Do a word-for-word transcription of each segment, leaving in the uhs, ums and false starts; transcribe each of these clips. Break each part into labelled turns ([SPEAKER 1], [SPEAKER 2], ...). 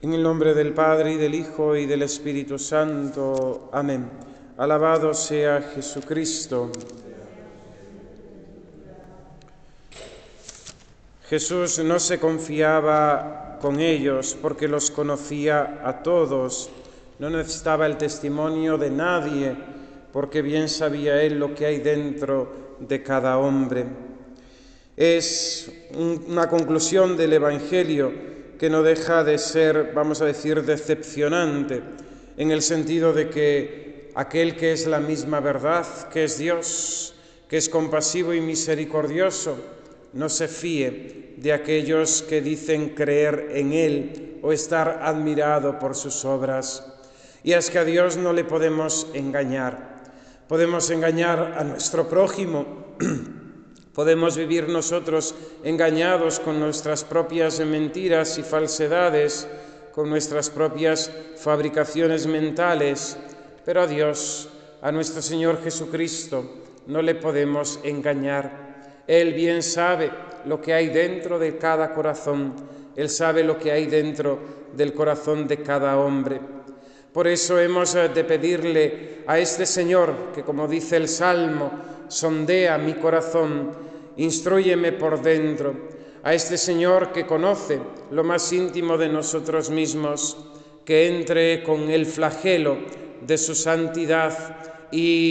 [SPEAKER 1] En el nombre del Padre, y del Hijo, y del Espíritu Santo. Amén. Alabado sea Jesucristo. Jesús no se confiaba con ellos porque los conocía a todos. No necesitaba el testimonio de nadie porque bien sabía Él lo que hay dentro de cada hombre. Es una conclusión del Evangelio que no deja de ser, vamos a decir, decepcionante, en el sentido de que aquel que es la misma verdad, que es Dios, que es compasivo y misericordioso, no se fíe de aquellos que dicen creer en Él o estar admirado por sus obras. Y es que a Dios no le podemos engañar. Podemos engañar a nuestro prójimo, podemos vivir nosotros engañados con nuestras propias mentiras y falsedades, con nuestras propias fabricaciones mentales, pero a Dios, a nuestro Señor Jesucristo, no le podemos engañar. Él bien sabe lo que hay dentro de cada corazón, Él sabe lo que hay dentro del corazón de cada hombre. Por eso hemos de pedirle a este Señor, que como dice el Salmo, sondea mi corazón, instrúyeme por dentro, a este Señor que conoce lo más íntimo de nosotros mismos, que entre con el flagelo de su santidad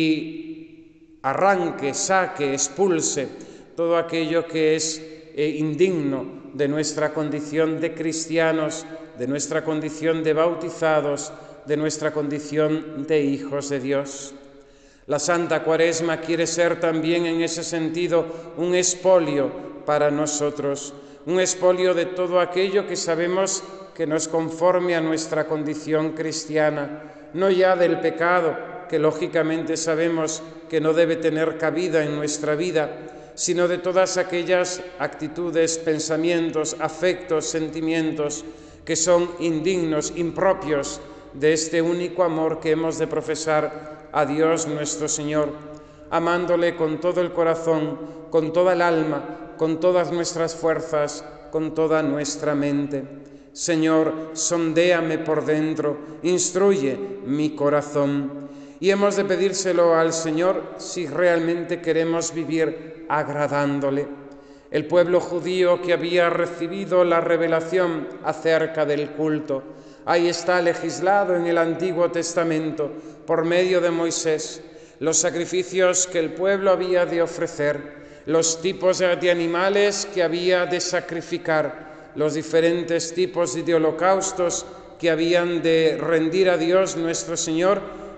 [SPEAKER 1] y arranque, saque, expulse todo aquello que es eh, indigno de nuestra condición de cristianos, de nuestra condición de bautizados, de nuestra condición de hijos de Dios. La Santa Cuaresma quiere ser también en ese sentido un expolio para nosotros, un expolio de todo aquello que sabemos que no es conforme a nuestra condición cristiana, no ya del pecado, que lógicamente sabemos que no debe tener cabida en nuestra vida, sino de todas aquellas actitudes, pensamientos, afectos, sentimientos que son indignos, impropios de este único amor que hemos de profesar a Dios nuestro Señor, amándole con todo el corazón, con toda el alma, con todas nuestras fuerzas, con toda nuestra mente. Señor, sondéame por dentro, instruye mi corazón. Y hemos de pedírselo al Señor si realmente queremos vivir agradándole. El pueblo judío que había recibido la revelación acerca del culto, ahí está legislado en el Antiguo Testamento, por medio de Moisés, los sacrificios que el pueblo había de ofrecer, los tipos de animales que había de sacrificar, los diferentes tipos de holocaustos que habían de rendir a Dios nuestro Señor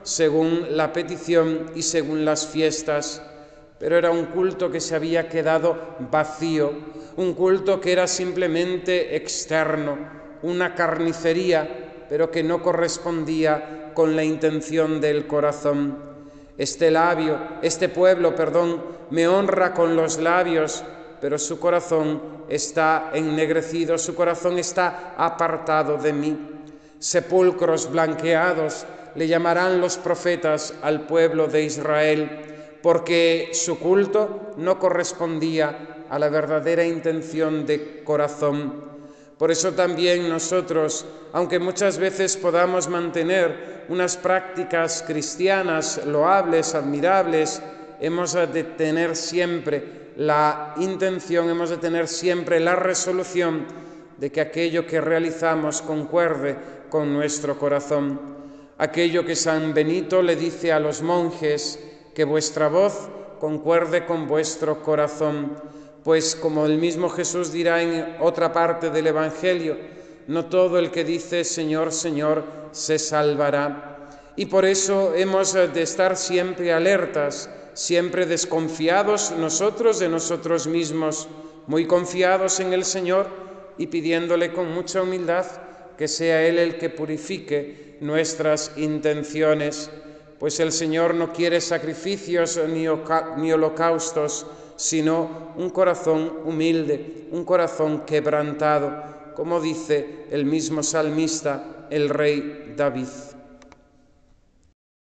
[SPEAKER 1] según la petición y según las fiestas. Pero era un culto que se había quedado vacío, un culto que era simplemente externo, una carnicería, pero que no correspondía con la intención del corazón. Este labio, este pueblo, perdón, me honra con los labios, pero su corazón está ennegrecido, su corazón está apartado de mí. Sepulcros blanqueados le llamarán los profetas al pueblo de Israel, porque su culto no correspondía a la verdadera intención de corazón. Por eso también nosotros, aunque muchas veces podamos mantener unas prácticas cristianas loables, admirables, hemos de tener siempre la intención, hemos de tener siempre la resolución de que aquello que realizamos concuerde con nuestro corazón. Aquello que San Benito le dice a los monjes, que vuestra voz concuerde con vuestro corazón. Pues como el mismo Jesús dirá en otra parte del Evangelio, no todo el que dice Señor, Señor, se salvará. Y por eso hemos de estar siempre alertas, siempre desconfiados nosotros de nosotros mismos, muy confiados en el Señor y pidiéndole con mucha humildad que sea Él el que purifique nuestras intenciones, pues el Señor no quiere sacrificios ni, ni holocaustos, sino un corazón humilde, un corazón quebrantado, como dice el mismo salmista, el rey David.